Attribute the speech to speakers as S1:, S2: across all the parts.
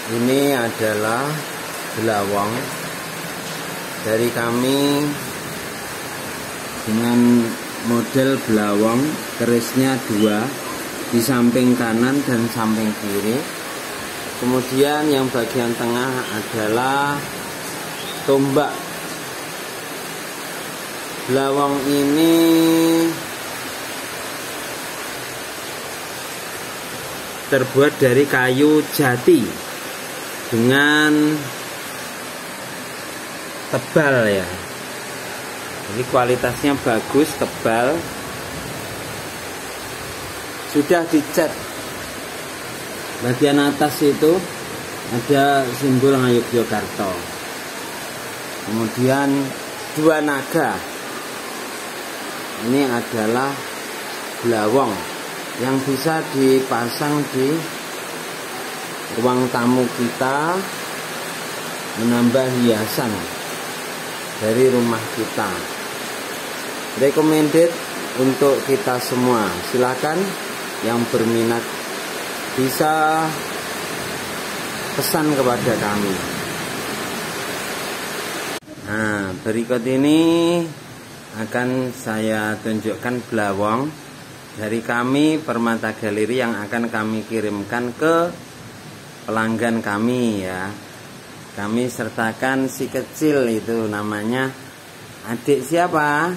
S1: Ini adalah belawang dari kami dengan model belawang, kerisnya 2 di samping kanan dan samping kiri. Kemudian yang bagian tengah adalah tombak. Belawang ini terbuat dari kayu jati dengan tebal ya. Jadi kualitasnya bagus, tebal. Sudah dicat. Bagian atas itu ada simbol Ngayogyakarta. Kemudian 2 naga. Ini adalah belawang yang bisa dipasang di ruang tamu kita, menambah hiasan dari rumah kita. Recommended untuk kita semua. Silakan yang berminat bisa pesan kepada kami. Nah, berikut ini akan saya tunjukkan belawang dari kami Permata Galeri yang akan kami kirimkan ke pelanggan kami ya. Kami sertakan si kecil itu namanya adik siapa?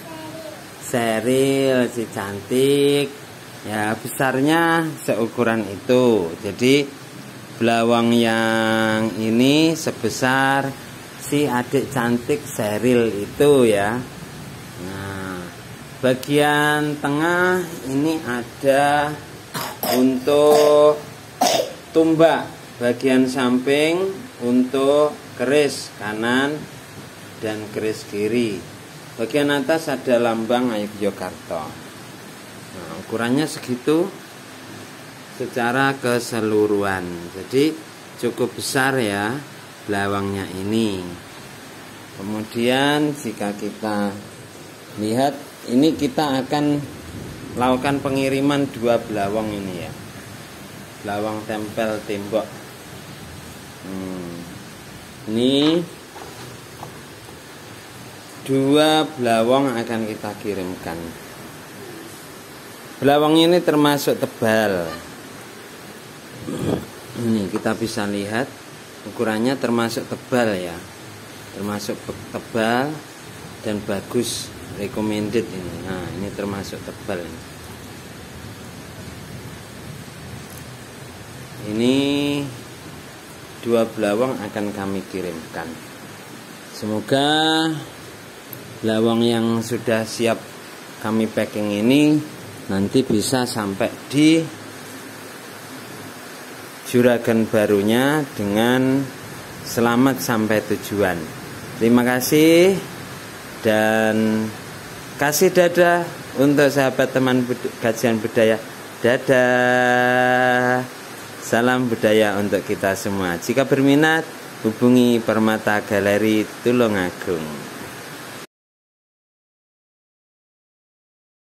S1: Seril, si cantik. Ya, besarnya seukuran itu. Jadi belawang yang ini sebesar si adik cantik Seril itu ya. Nah, bagian tengah ini ada untuk tumbak, bagian samping untuk keris kanan dan keris kiri. Bagian atas ada lambang Ngayogyakarta. Nah, ukurannya segitu secara keseluruhan. Jadi cukup besar ya belawangnya ini. Kemudian jika kita lihat, ini kita akan lakukan pengiriman 2 belawang ini ya. Belawang tempel tembok. Ini 2 belawang akan kita kirimkan. Belawang ini termasuk tebal. Ini kita bisa lihat ukurannya termasuk tebal ya. Termasuk tebal dan bagus, recommended ini. Nah, ini termasuk tebal ini. Ini 2 belawang akan kami kirimkan. Semoga belawang yang sudah siap kami packing ini nanti bisa sampai di juragan barunya dengan selamat sampai tujuan. Terima kasih dan kasih dadah untuk sahabat teman kajian budaya. Dadah. Salam budaya untuk kita semua. Jika berminat, hubungi Permata Galeri Tulungagung.